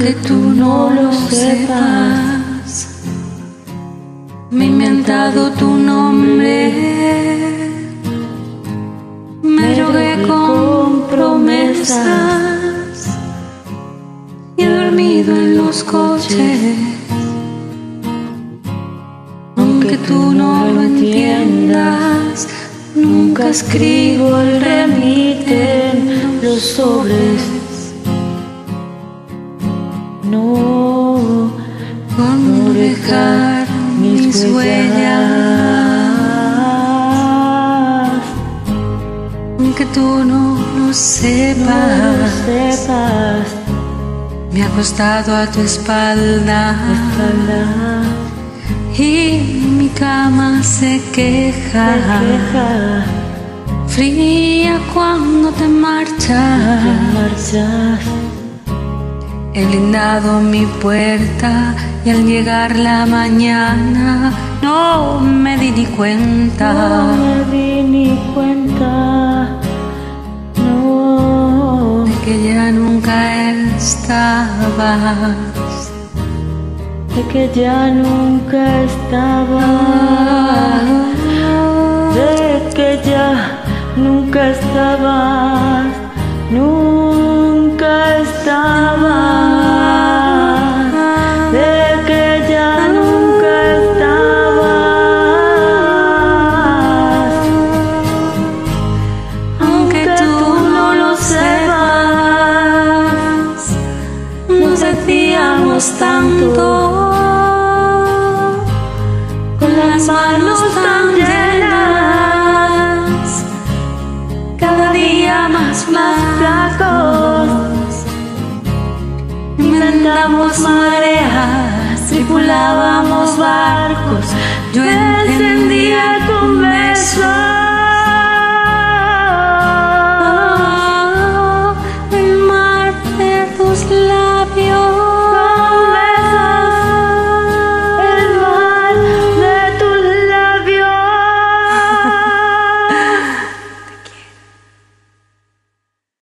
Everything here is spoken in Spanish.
aunque tú no lo sepas. Me he inventado tu nombre, me drogué con promesas y he dormido en los coches. Aunque tú no lo entiendas, nunca escribo el remite en los sobres. No, por no dejar mis huellas. Aunque tú no lo sepas, me he acostado a tu espalda y mi cama se queja, fría cuando te marchas. He blindado mi puerta y al llegar la mañana no me di ni cuenta. No, de que ya nunca estabas. De que ya nunca estabas. De que ya nunca estabas. Nunca estabas.